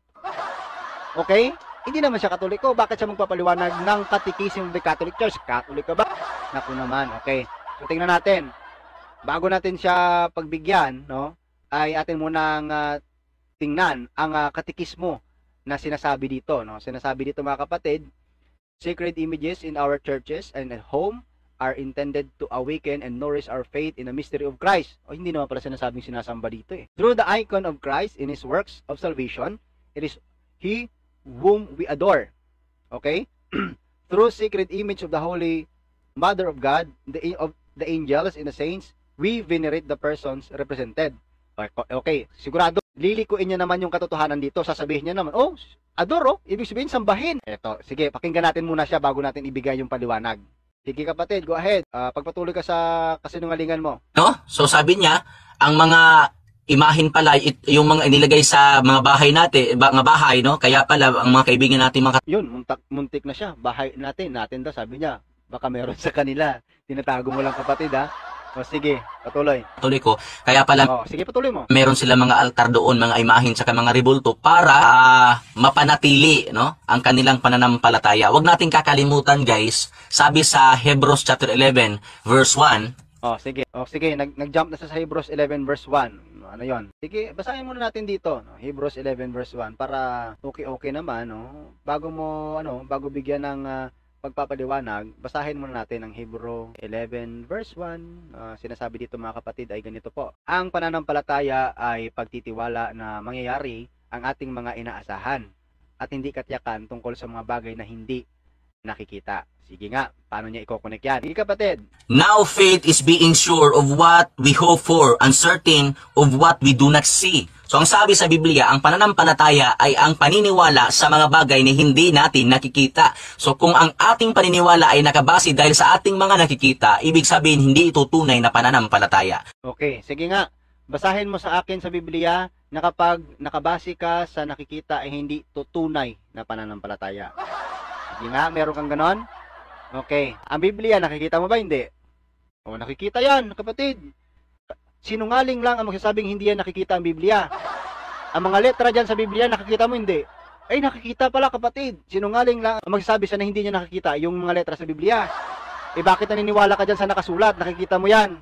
Okay? Hindi naman siya Katoliko. Bakit siya magpapaliwanag ng Catechism of the Catholic Church? Katolik ka ba? Naku naman, okay. So tingnan natin. Bago natin siya pagbigyan, no, ay atin munang uh, tingnan ang uh, katekismo na sinasabi dito, no. Sinasabi dito mga kapatid, sacred images in our churches and at home are intended to awaken and nourish our faith in the mystery of Christ. O hindi naman pala sinasabing sinasamba dito eh. Through the icon of Christ in His works of salvation, it is He whom we adore. Okay? Through sacred image of the Holy Mother of God, the of the angels and the saints, we venerate the persons represented. Okay, sigurado, lilikuin niya naman yung katotohanan dito. Sasabihin niya naman, oh, adore, oh, ibig sabihin sambahin. Eto, sige, pakinggan natin muna siya bago natin ibigay yung paliwanag. Sige kapatid, go ahead. Uh, pagpatuloy ka sa kasinungalingan mo. No? So sabi niya, ang mga imahin pala, it, yung mga inilagay sa mga bahay natin, mga bahay, no? Kaya pala, ang mga kaibigan natin, mga Yun, muntak, muntik na siya. Bahay natin, natin daw, sabi niya. Baka meron sa kanila. Tinatago mo lang kapatid, ha? O sige, patuloy. Katoliko, kaya pala, O, sige, patuloy mo. meron sila mga altar doon, mga imahin sa mga rebulto para ah, mapanatili, no, ang kanilang pananampalataya. Huwag nating kakalimutan, guys, sabi sa Hebrews chapter eleven verse one. O, sige. O, sige, nag, nag-jump na sa Hebrews eleven verse one. Ano yon? Sige, basahin muna natin dito, no? Hebrews eleven verse one para okay-okay naman, no? Bago mo, ano, bago bigyan ng ah, pagpapaliwanag, basahin muna natin ang Hebrew eleven verse one. Uh, sinasabi dito mga kapatid ay ganito po. Ang pananampalataya ay pagtitiwala na mangyayari ang ating mga inaasahan at hindi katiyakan tungkol sa mga bagay na hindi nakikita. Sige nga, paano niya i-connect yan? Sige kapatid. Now faith is being sure of what we hope for, uncertain of what we do not see. So ang sabi sa Biblia, ang pananampalataya ay ang paniniwala sa mga bagay na hindi natin nakikita. So kung ang ating paniniwala ay nakabase dahil sa ating mga nakikita, ibig sabihin hindi ito tunay na pananampalataya. Okay, sige nga. Basahin mo sa akin sa Biblia na kapag nakabase ka sa nakikita ay hindi ito tunay na pananampalataya. Sige nga, meron kang ganon? Okay. Ang Biblia, nakikita mo ba? Hindi. O, nakikita yan, kapatid. Sinungaling lang ang magsasabing hindi yan nakikita ang Biblia. Ang mga letra dyan sa Biblia, nakikita mo hindi. Ay, nakikita pala kapatid. Sinungaling lang ang magsasabi sa na hindi niya nakikita yung mga letra sa Biblia. Eh bakit naniniwala ka dyan sa nakasulat? Nakikita mo yan.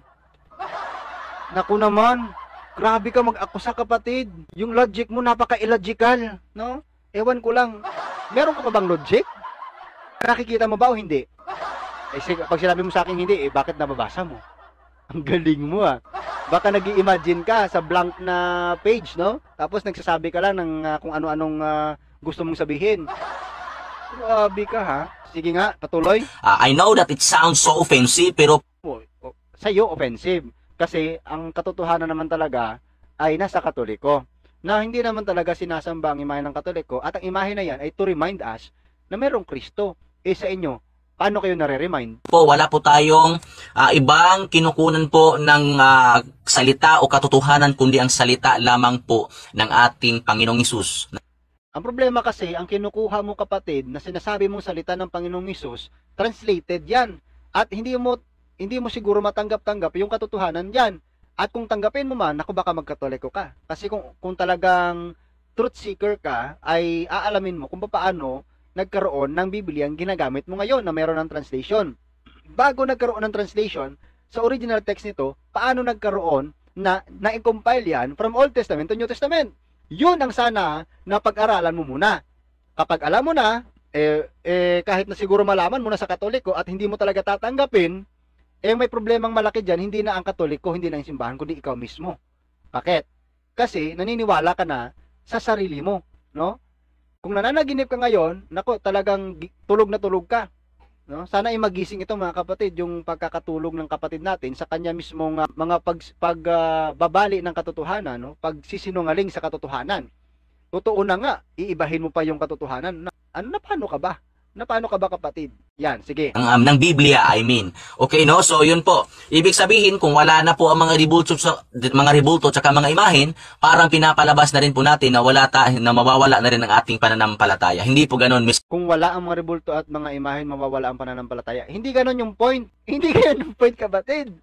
Naku naman, grabe ka mag-akusa kapatid. Yung logic mo napaka-illogical, no? Ewan ko lang. Meron ka pa bang logic? Nakikita mo ba o hindi? Eh, pag sinabi mo sa akin hindi, eh bakit nababasa mo? Ang galing mo ah. Baka nag imagine ka sa blank na page, no? Tapos nagsasabi ka lang ng ah, kung ano-anong ah, gusto mong sabihin. Grabe ka ha. Sige nga, patuloy. Ah, I know that it sounds so offensive, pero Oh, oh, sa'yo offensive. Kasi ang katotohanan naman talaga ay nasa Katoliko. Na hindi naman talaga sinasamba ang imahe ng Katoliko at ang imahe na yan ay to remind us na merong Kristo. Eh sa inyo, paano kayo nare-remind? po wala po tayong ah, ibang kinukunan po ng ah, salita o katotohanan kundi ang salita lamang po ng ating Panginoong Hesus. Ang problema kasi, ang kinukuha mo kapatid na sinasabi mong salita ng Panginoong Hesus, translated yan. At hindi mo hindi mo siguro matanggap-tanggap yung katotohanan yan. At kung tanggapin mo man, naku baka magkatoliko ka. Kasi kung, kung talagang truth seeker ka, ay aalamin mo kung paano nagkaroon ng Biblia ang ginagamit mo ngayon na meron ng translation. Bago nagkaroon ng translation, sa original text nito, paano nagkaroon na na-compile yan from Old Testament to New Testament? Yun ang sana na pag-aralan mo muna. Kapag alam mo na, eh, eh, kahit na siguro malaman mo na sa Katoliko at hindi mo talaga tatanggapin, eh may problemang malaki dyan, hindi na ang Katoliko, hindi na ang simbahan, kundi ikaw mismo. Bakit? Kasi naniniwala ka na sa sarili mo, no? Kung nananaginip ka ngayon, nako, talagang tulog na tulog ka. No? Sana ay magising ito mga kapatid, yung pagkakatulog ng kapatid natin sa kanya mismong uh, mga pag, pag uh, babali ng katotohanan, no? Pagsisinungaling sa katotohanan. Totoo na nga, iibahin mo pa yung katotohanan. Na, ano na paano ka ba? Na paano ka ba kapatid? Yan, sige. Ang um, ng Biblia, I mean. Okay, no? So, yun po. Ibig sabihin, kung wala na po ang mga ribulto, mga ribulto tsaka mga imahen, parang pinapalabas na rin po natin na wala ta, na mawawala na rin ang ating pananampalataya. Hindi po ganoon, Miss. Kung wala ang mga rebulto at mga imahen, mawawala ang pananampalataya. Hindi ganon yung point. Hindi ganon yung point, kapatid.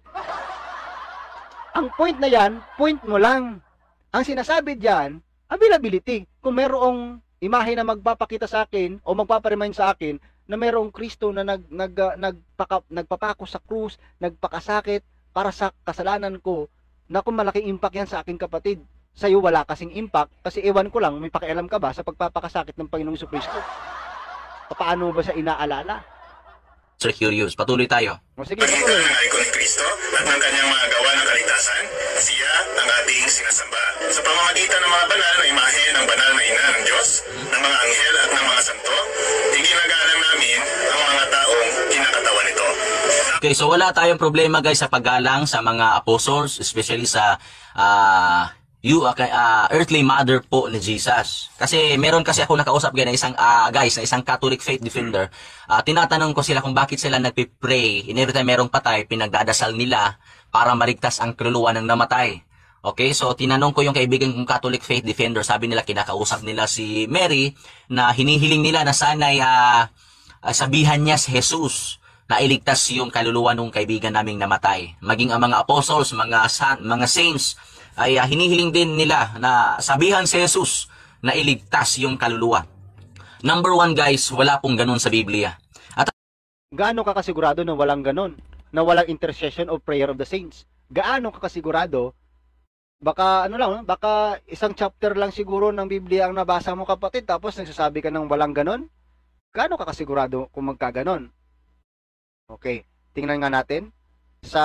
Ang point na yan, point mo lang. Ang sinasabi diyan, availability. Kung merong imahe na magpapakita sa akin o magpaparemind sa akin na merong Kristo na nag, nag, uh, nagpaka, nagpapako sa krus, nagpakasakit para sa kasalanan ko, na kung malaking impact yan sa aking kapatid. Sa'yo wala kasing impact kasi ewan ko lang, may pakialam ka ba sa pagpapakasakit ng Panginoong Kristo? Paano ba siya inaalala? Sir Curious, patuloy tayo. O sige, Pagkita patuloy. ng icon ni Kristo at ng kanyang mga gawa ng kaligtasan, siya ang ating sinasamba. Sa pamamagitan ng mga banal na imahe ng banal na ina ng Diyos, ng mga anghel at ng mga santo, iginagalang namin ang mga taong kinakatawan nito. Okay, so wala tayong problema guys sa paggalang sa mga apostles, especially sa ah you uh, uh, earthly mother po ni Jesus. Kasi meron kasi ako nakausap guys na isang uh, guys na isang Catholic faith defender. Uh, tinatanong ko sila kung bakit sila nagpi-pray. In every time merong patay, pinagdadasal nila para marigtas ang kaluluwa ng namatay. Okay, so tinanong ko yung kaibigan kong Catholic faith defender, sabi nila kinakausap nila si Mary na hinihiling nila na sana'y uh, uh, sabihan niya si Jesus na iligtas yung kaluluwa ng kaibigan naming namatay. Maging ang mga apostles, mga san, mga saints ay uh, hinihiling din nila na sabihan si Jesus na iligtas yung kaluluwa. Number one guys, wala pong ganun sa Biblia. At Gaano ka kasigurado na walang ganon? Na walang intercession or prayer of the saints? Gaano ka kasigurado? Baka ano lang, baka isang chapter lang siguro ng Biblia ang nabasa mo kapatid tapos nagsasabi ka ng walang ganon? Gaano ka kasigurado kung magkaganon? Okay, tingnan nga natin sa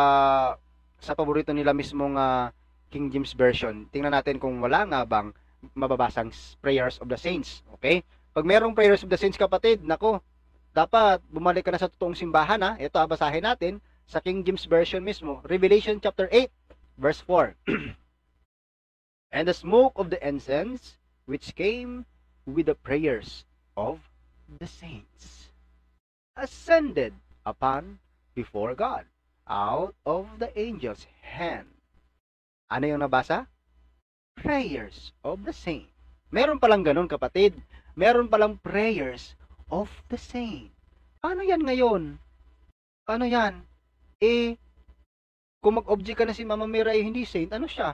sa paborito nila mismong uh, King James Version. Tingnan natin kung wala nga bang mababasang prayers of the saints. Okay? Pag merong prayers of the saints kapatid, nako, dapat bumalik ka na sa totoong simbahan ha. Ito basahin natin sa King James Version mismo. Revelation chapter eight verse four. And the smoke of the incense which came with the prayers of the saints ascended upon before God out of the angel's hand. Ano yung nabasa? Prayers of the saint. Meron palang ganun kapatid. Meron palang prayers of the saint. Paano yan ngayon? Paano yan? Eh, kung mag-object ka na si Mama Mira ay hindi saint, ano siya?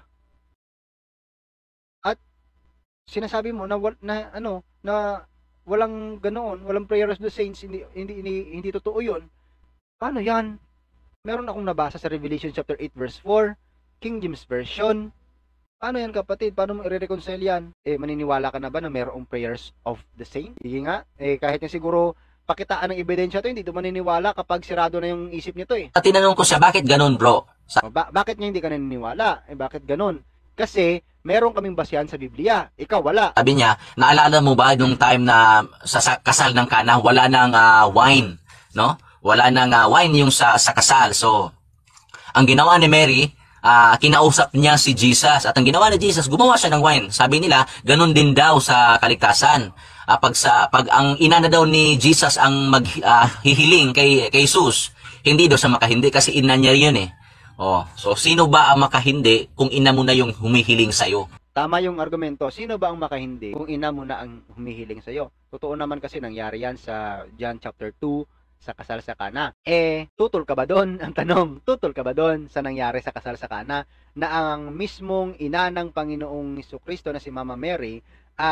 At sinasabi mo na, na ano, na walang ganoon, walang prayers of the saints, hindi, hindi, hindi, hindi totoo yun. Paano yan? Meron akong nabasa sa Revelation chapter eight verse four, King James Version. Paano yan kapatid? Paano mo i-reconcile yan? Eh, maniniwala ka na ba na mayroong prayers of the saint? Sige nga, eh kahit na siguro pakitaan ng ebidensya to, hindi ito maniniwala kapag sirado na yung isip nito eh. tinanong ko siya, bakit ganun bro? O, ba- bakit nga hindi ka naniniwala? Eh, bakit ganun? Kasi meron kaming basihan sa Biblia. Ikaw wala. Sabi niya, naalala mo ba nung time na sa, sa kasal ng Kana, wala nang ah, wine, no? Wala nang ah, wine yung sa, sa kasal. So, ang ginawa ni Mary, ah, kinausap niya si Jesus. At ang ginawa ni Jesus, gumawa siya ng wine. Sabi nila, ganun din daw sa kaligtasan. Ah, pag, sa, pag ang ina na daw ni Jesus ang maghihiling kay, kay Jesus, hindi daw siya makahindi kasi ina niya yun eh. Oh, so sino ba ang makahindi kung ina mo na yung humihiling sa'yo? Tama yung argumento. Sino ba ang makahindi kung ina mo na ang humihiling sa'yo? Totoo naman kasi nangyari yan sa John chapter two, sa kasal sa Kana. Eh, tutol ka ba doon? Ang tanong, tutol ka ba doon sa nangyari sa kasal sa Kana na ang mismong ina ng Panginoong Jesucristo na si Mama Mary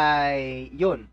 ay yun,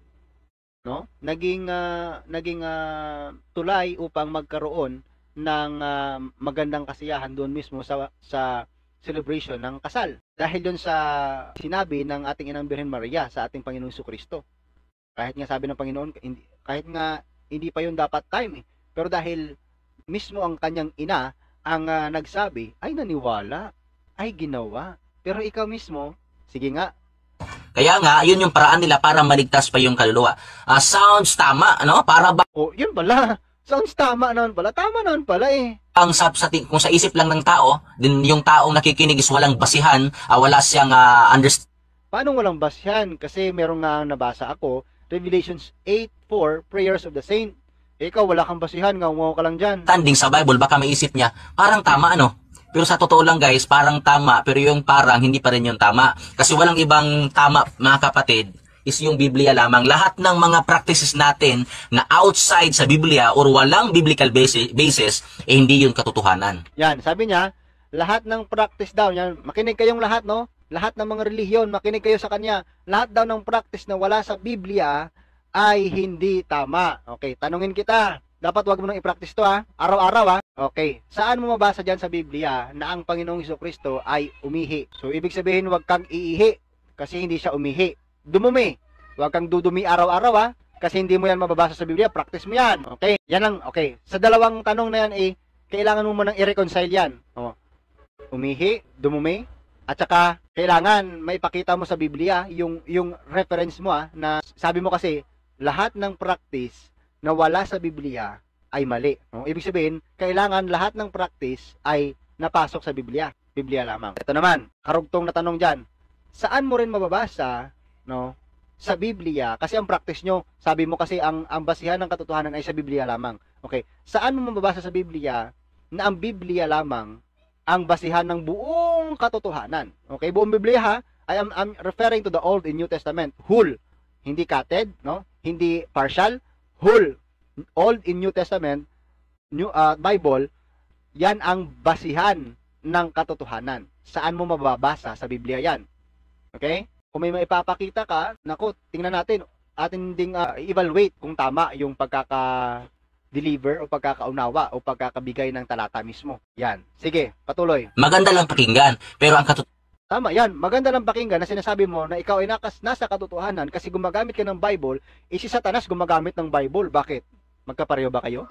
no? Naging uh, naging uh, tulay upang magkaroon ng uh, magandang kasiyahan doon mismo sa sa celebration ng kasal. Dahil doon sa sinabi ng ating Inang Birhen Maria sa ating Panginoong Jesucristo. Kahit nga sabi ng Panginoon, hindi, kahit nga hindi pa yun dapat time eh. Pero dahil mismo ang kanyang ina ang uh, nagsabi, ay naniwala, ay ginawa. Pero ikaw mismo, sige nga. Kaya nga, yun yung paraan nila para maligtas pa yung kaluluwa. Uh, sounds tama, ano? Para ba Oh, yun pala. Sounds tama naman pala. Tama naman pala eh. ang sa, sa, kung sa isip lang ng tao, din yung taong nakikinig is walang basihan, uh, wala siyang uh, understanding Paano walang basihan? Kasi meron nga nabasa ako, Revelations eight four, Prayers of the Saint. Eh, ikaw, wala kang basihan, ngaw ka lang dyan. sa Bible, baka maisip niya, parang tama ano? Pero sa totoo lang guys, parang tama, pero yung parang hindi pa rin yung tama. Kasi walang ibang tama, mga kapatid, is yung Biblia lamang. Lahat ng mga practices natin na outside sa Biblia or walang biblical basis, basis eh hindi yung katotohanan. Yan, sabi niya, lahat ng practice daw, yan, makinig kayong lahat, no? Lahat ng mga relihiyon, makinig kayo sa kanya. Lahat daw ng practice na wala sa Biblia ay hindi tama. Okay, tanungin kita. Dapat wag mo nang i-practice to ha. Araw-araw ha. Okay, saan mo mabasa dyan sa Biblia na ang Panginoong Jesucristo ay umihi? So, ibig sabihin, wag kang iihi kasi hindi siya umihi. Dumumi. Huwag kang dudumi araw-araw ha. Kasi hindi mo yan mababasa sa Biblia. Practice mo yan. Okay? Yan ang, okay. Sa dalawang tanong na yan eh, kailangan mo munang i-reconcile yan. O, umihi, dumumi, at saka kailangan maipakita mo sa Biblia yung, yung reference mo ha, na sabi mo kasi, lahat ng practice na wala sa Biblia ay mali. O, ibig sabihin, kailangan lahat ng practice ay napasok sa Biblia. Biblia lamang. Ito naman, karugtong na tanong dyan. Saan mo rin mababasa, no, sa Biblia, kasi ang practice nyo, sabi mo kasi ang, ang basihan ng katotohanan ay sa Biblia lamang. Okay, saan mo mababasa sa Biblia na ang Biblia lamang ang basihan ng buong katotohanan? Okay, buong Biblia ha, I am I'm referring to the Old and New Testament, whole, hindi cutted, no? Hindi partial, whole. Old and New Testament, New uh, Bible, yan ang basihan ng katotohanan. Saan mo mababasa sa Biblia yan? Okay? Kung may maipapakita ka, naku, tingnan natin, atin ding uh, evaluate kung tama yung pagkaka-deliver o pagkakaunawa o pagkakabigay ng talata mismo. Yan. Sige, patuloy. Maganda lang pakinggan, pero ang katotohanan Tama, yan. Maganda lang pakinggan na sinasabi mo na ikaw ay nakas, nasa katotohanan kasi gumagamit ka ng Bible, eh si Satanas gumagamit ng Bible. Bakit? Magkapareho ba kayo?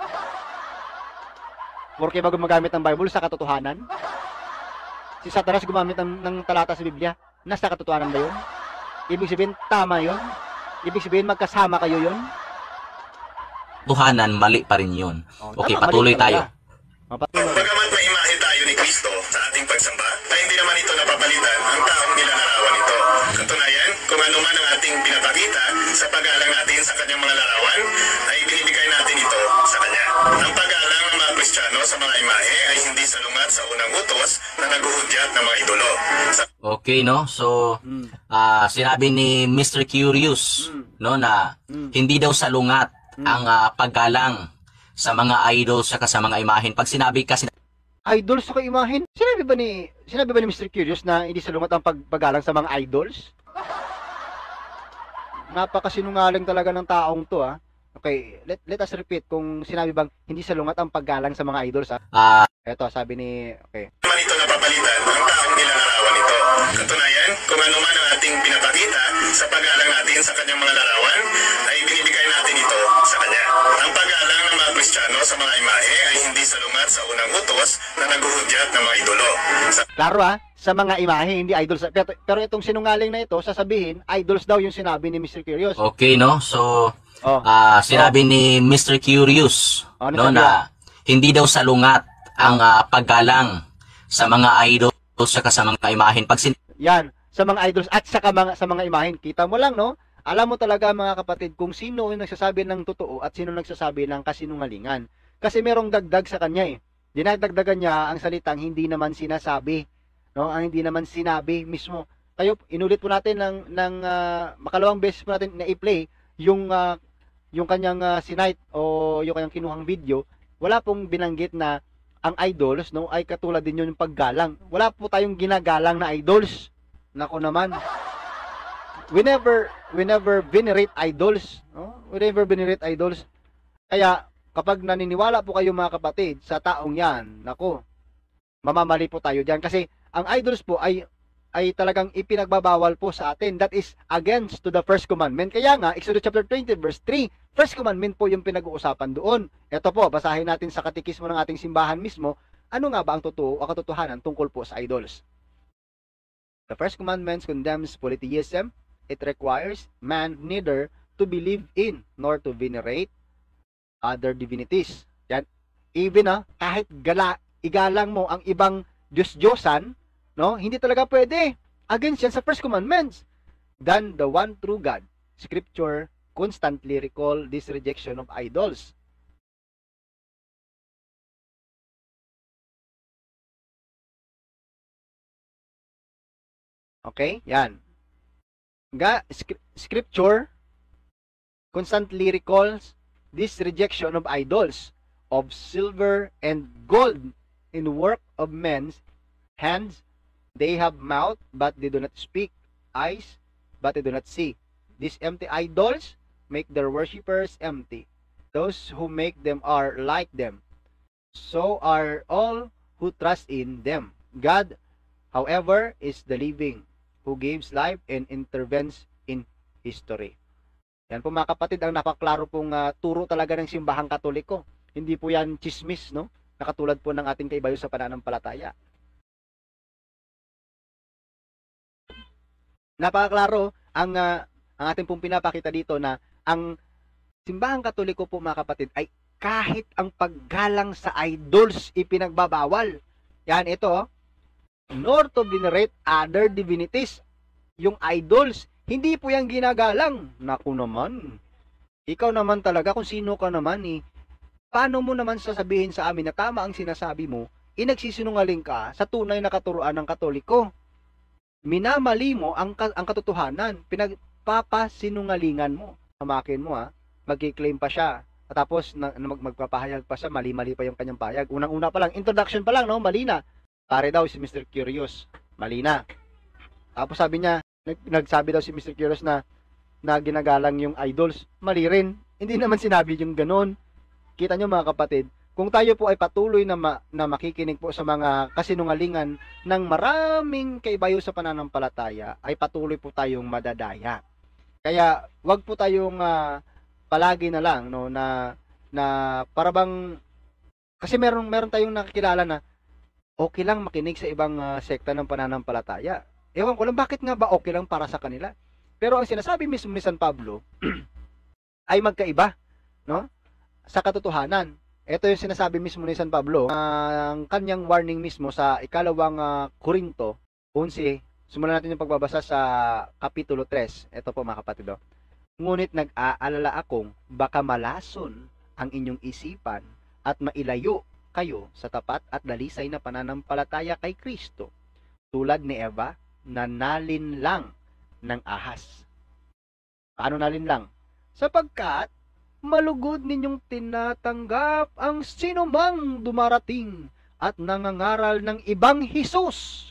Porque ba gumagamit ng Bible sa katotohanan? Si Satanas gumamit ng, ng talata sa Biblia, nasa katotohanan ba yun? Ibig sabihin, tama yun? Ibig sabihin, magkasama kayo yun? mali pa rin yun. Oh, Okay, tama, patuloy mali tayo. talaga. Oh, patuloy. Bagamat may imahe tayo ni Kristo sa ating pagsamba, ay hindi naman ito napapalitan ang taong nilalarawan nito. Katunayan, kung ano man ang ating pinapakita sa pag-alang natin sa kanyang mga larawan, ay binibigay natin ito sa kanya. Ang pag-alang ng mga Kristiyano sa mga imahe ay hindi salungat sa unang utos na naguhudyat ng mga idolo. Sa Okay, no? So, Mm. ah sinabi ni Mister Curious, Mm. no, na Mm. hindi daw salungat Mm. ang ah, paggalang sa mga idols at sa mga imahen. Pag sinabi kasi Idols sa imahin? Sinabi ba ni sinabi ba ni Mister Curious na hindi salungat ang pagpagalang sa mga idols? Napakasinungaling talaga ng taong to ah. Okay, let, let us repeat kung sinabi bang hindi salungat ang paggalang sa mga idols ah. ah Ito sabi ni okay. naman ito napapalitan ang taong nilalarawan nito. Katunayan, kung ano man ang ating pinapakita sa pag-alang natin sa kanyang mga larawan, ay binibigay natin ito sa kanya. Ang pag-alang ng mga Kristiyano sa mga imahe ay hindi salungat at sa unang utos na naguhudyat ng mga idolo. Sa Klaro ah, sa mga imahe, hindi idols. Pero, pero itong sinungaling na ito, sasabihin, idols daw yung sinabi ni mister Curious. Okay, no? So, Oh. ah sinabi ni mister Curious, Oh, no, nasabi na hindi daw salungat ang ah, paggalang sa mga idol sa sa mga imahen. Pag sin- Yan, sa mga idols at saka mga, sa mga imahen. Kita mo lang, no? Alam mo talaga mga kapatid kung sino yung nagsasabi ng totoo at sino nagsasabi ng kasinungalingan. Kasi merong dagdag sa kanya eh. Dinagdagdagan niya ang salitang hindi naman sinasabi. No? Ang hindi naman sinabi mismo. Tayo, inulit po natin ng, ng uh, makalawang beses po natin na i-play yung, uh, yung kanyang uh, sinight o yung kanyang kinuhang video. Wala pong binanggit na ang idols no, ay katulad din yun yung paggalang. Wala po tayong ginagalang na idols. Nako naman. We never, we never venerate idols. No? We never venerate idols. Kaya, kapag naniniwala po kayo mga kapatid sa taong yan, nako, mamamali po tayo dyan. Kasi, ang idols po ay ay talagang ipinagbabawal po sa atin. That is against to the first commandment. Kaya nga, Exodus chapter twenty verse three, first commandment po yung pinag-uusapan doon. Ito po, basahin natin sa katikismo ng ating simbahan mismo, ano nga ba ang totoo o katotohanan tungkol po sa idols. The first commandment condemns polytheism. It requires man neither to believe in nor to venerate other divinities. Yan. Even ah, kahit gala, igalang mo ang ibang Diyos-Diyosan, no? Hindi talaga pwede. Against yan sa first commandments. Then the one true God. Scripture constantly recall this rejection of idols. Okay? Yan. Ga, scripture constantly recalls this rejection of idols, of silver and gold in work of men's hands. They have mouth, but they do not speak, eyes, but they do not see. These empty idols make their worshippers empty. Those who make them are like them. So are all who trust in them. God, however, is the living, who gives life and intervenes in history. Yan po mga kapatid, ang napaklaro pong uh, turo talaga ng simbahang Katoliko. Hindi po yan chismis, no? Nakatulad po ng ating kaibayo sa pananampalataya. Napakaklaro ang, uh, ang ating pong pinapakita dito na ang simbahang Katoliko po mga kapatid ay kahit ang paggalang sa idols ipinagbabawal. Yan, ito, nor to venerate other divinities. Yung idols, hindi po yung ginagalang. Naku naman. Ikaw naman talaga, kung sino ka naman eh. Paano mo naman sasabihin sa amin na tama ang sinasabi mo, inagsisinungaling ka sa tunay na katuruan ng Katoliko? Minamali mo ang, ang katotohanan. Pinagpapasinungalingan mo. Hamakin mo ha. Magkiklaim pa siya. At tapos na, na mag, magpapahayag pa siya, mali-mali pa yung kanyang pahayag. Unang-una pa lang, introduction pa lang, no? Mali na. Pare daw si mister Curious. Mali na. Tapos sabi niya, nag, nagsabi daw si mister Curious na, na ginagalang yung idols. Mali rin. Hindi naman sinabi yung ganon. Kita nyo mga kapatid, kung tayo po ay patuloy na, ma, na makikinig po sa mga kasinungalingan ng maraming kaibayo sa pananampalataya, ay patuloy po tayong madadaya. Kaya, wag po tayong uh, palagi na lang, no, na, na para bang, kasi meron, meron tayong nakikilala na, okay lang makinig sa ibang uh, sekta ng pananampalataya. Ewan ko lang, bakit nga ba okay lang para sa kanila? Pero ang sinasabi mismo ni San Pablo, ay magkaiba, no? Sa katotohanan. Ito yung sinasabi mismo ni San Pablo, uh, ang kanyang warning mismo sa ikalawang uh, Korinto eleven. Simulan natin yung pagbabasa sa Kapitulo three. Ito po mga kapatid. Oh. Ngunit nag-aalala akong baka malason ang inyong isipan at mailayo kayo sa tapat at dalisay na pananampalataya kay Kristo, tulad ni Eva na nalinlang ng ahas. Paano nalinlang? Sapagkat malugod ninyong tinatanggap ang sinumang dumarating at nangangaral ng ibang Hesus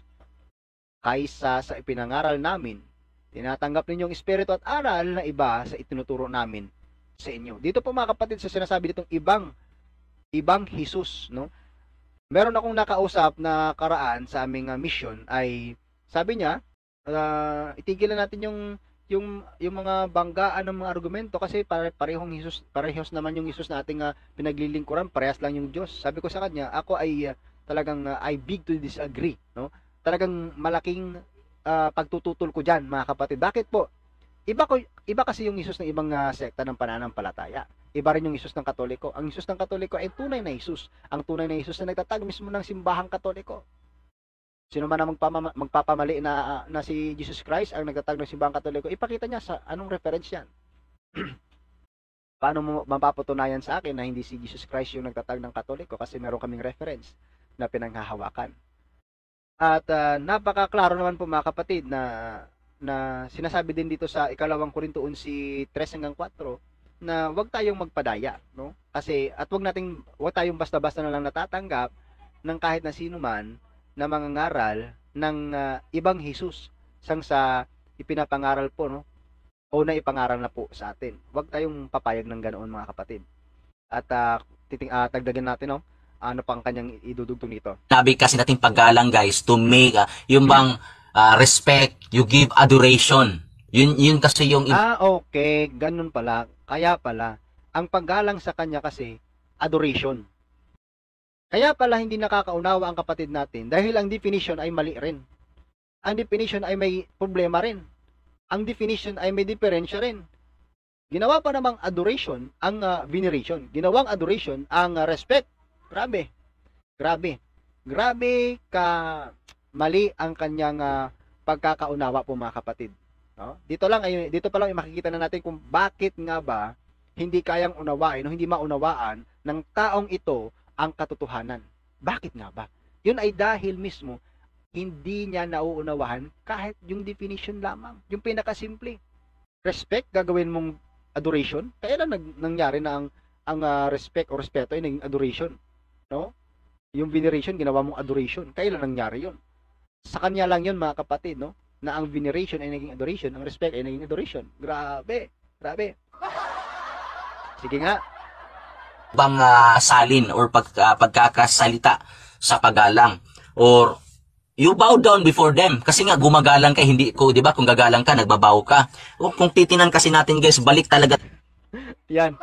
kaysa sa ipinangaral namin. Tinatanggap ninyong espiritu at aral na iba sa itinuturo namin sa inyo. Dito po mga kapatid, sa sinasabi ditong ibang ibang Hesus, no? Meron akong nakausap na karaan sa aming uh, mission ay sabi niya, uh, itigilan natin yung yung yung mga banggaan ng mga argumento kasi pare, parehong Hesus, parehos naman yung Hesus na ating ah, pinaglilingkuran, parehas lang yung Diyos. Sabi ko sa kanya, ako ay ah, talagang ah, I beg to disagree, no? Talagang malaking ah, pagtututol ko diyan, mga kapatid. Bakit po? Iba ko iba kasi yung Hesus ng ibang ah, sekta ng pananampalataya. Iba rin yung Hesus ng Katoliko. Ang Hesus ng Katoliko ay tunay na Hesus. Ang tunay na Hesus na nagtatag mismo ng simbahang Katoliko. Sino man ang magpama, magpapamali na, na si Jesus Christ ang nagtatag ng simbahang Katoliko, ipakita niya sa anong reference yan. Paano mo mapapatunayan sa akin na hindi si Jesus Christ yung nagtatag ng Katoliko? Kasi meron kaming reference na pinanghahawakan. At uh, napakaklaro naman po mga kapatid na na sinasabi din dito sa ikalawang Korinto eleven hanggang four na wag tayong magpadaya, no? Kasi at wag nating wag tayong basta-basta na lang natatanggap ng kahit na sino man na mangangaral ng uh, ibang Jesus sang sa ipinapangaral po, no? O na ipangaral na po sa atin. Huwag tayong papayag ng ganoon mga kapatid. At uh, titing uh, tagdagan natin, no? Ano pang kanyang idudugtong dito? Sabi kasi nating paggalang guys to make uh, yung bang uh, respect, you give adoration. Yun yun kasi yung Ah, okay, ganun pala. Kaya pala ang paggalang sa kanya kasi adoration. Kaya pala hindi nakakaunawa ang kapatid natin dahil ang definition ay mali rin. Ang definition ay may problema rin. Ang definition ay may diferensya rin. Ginawa pa namang adoration ang uh, veneration. Ginawang adoration ang uh, respect. Grabe. Grabe. Grabe ka mali ang kanyang uh, pagkakaunawa po mga kapatid. No? Dito lang ay dito pa lang ay makikita na natin kung bakit nga ba hindi kayang unawain o hindi maunawaan ng taong ito ang katotohanan. Bakit nga ba? Yun ay dahil mismo hindi niya nauunawahan kahit yung definition lamang, yung pinakasimple. Respect, gagawin mong adoration. Kaya lang nag, nangyari na ang ang uh, respect o respeto ay naging adoration, no? Yung veneration ginawa mong adoration. Kaya lang nangyari 'yon. Sa kanya lang 'yon mga kapatid, no? Na ang veneration ay naging adoration, ang respect ay naging adoration. Grabe, grabe. Sige nga. bang uh, salin or pag, uh, pagkakasalita sa paggalang or you bow down before them kasi nga gumagalang ka, hindi ko, di ba, kung gagalang ka nagbabaw ka. O kung titinan kasi natin guys, balik talaga yan.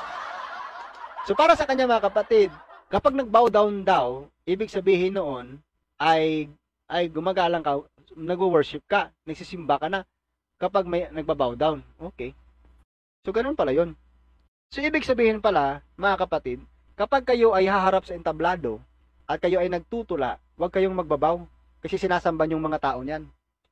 So para sa kanya mga kapatid, kapag nagbow down daw, ibig sabihin noon ay ay gumagalang ka, nagwo-worship ka, nagsisimba ka na kapag may nagbabow down. Okay. So ganun pala 'yon. So, ibig sabihin pala, mga kapatid, kapag kayo ay haharap sa entablado at kayo ay nagtutula, huwag kayong magbabaw kasi sinasamban yung mga tao niyan.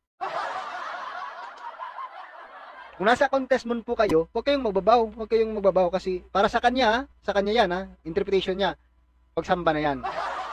Kung nasa contestment po kayo, huwag kayong magbabaw, huwag kayong magbabaw kasi para sa kanya, sa kanya yan, ha, interpretation niya, pagsamba na yan.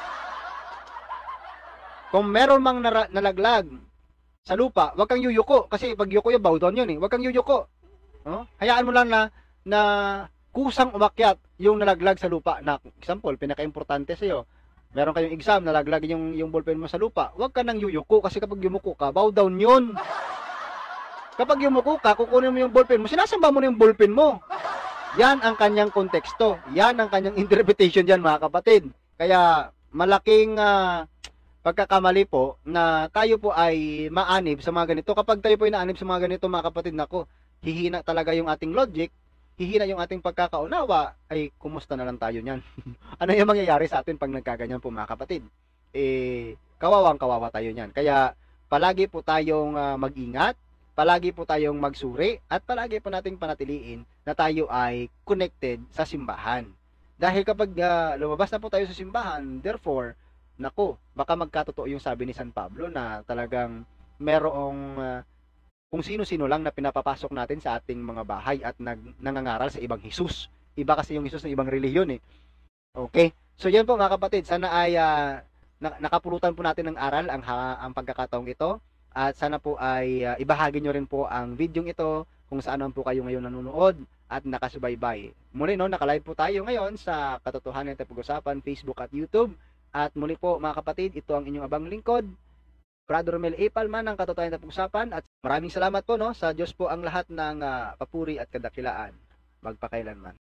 Kung meron mang nara- nalaglag sa lupa, huwag kang yuyuko kasi pag yuko yung bow down yun eh, huwag kang yuyuko. No? Hayaan mo lang na na kusang umakyat yung nalaglag sa lupa. Na example, pinaka-importante sa iyo. Meron kayong exam, nalaglag yung yung ballpen mo sa lupa. Huwag ka nang yuyuko kasi kapag yumuko ka, bow down 'yun. Kapag yumuko ka, kukunin mo yung ballpen mo, sinasamba mo na yung ballpen mo. Yan ang kanyang konteksto. Yan ang kanyang interpretation diyan, mga kapatid. Kaya malaking uh, pagkakamali po na tayo po ay maanib sa mga ganito. Kapag tayo po ay naanib sa mga ganito, mga kapatid, nako, hihina talaga yung ating logic, hihina yung ating pagkakaunawa, ay kumusta na lang tayo niyan. Ano yung mangyayari sa atin pag nagkaganyan po mga kapatid? Eh, kawawang kawawa tayo niyan. Kaya palagi po tayong uh, mag-ingat, palagi po tayong magsuri, at palagi po nating panatiliin na tayo ay connected sa simbahan. Dahil kapag uh, lumabas na po tayo sa simbahan, therefore, nako, baka magkatotoo yung sabi ni San Pablo na talagang merong uh, kung sino-sino lang na pinapapasok natin sa ating mga bahay at nag, nangangaral sa ibang Hesus. Iba kasi yung Hesus ng ibang relihiyon eh. Okay? So yan po mga kapatid, sana ay uh, nakapulutan po natin ng aral ang, ha, ang pagkakataong ito. At sana po ay uh, ibahagi nyo rin po ang video ito kung saan po kayo ngayon nanonood at nakasubaybay. Muli no, nakalive po tayo ngayon sa Katotohanan at Pag-usapan, Facebook at YouTube. At muli po mga kapatid, ito ang inyong abang lingkod, Brother Romel A. Palma ng Katotohanan at Pag-usapan. At maraming salamat po no, sa Diyos po ang lahat ng uh, papuri at kadakilaan magpakailanman.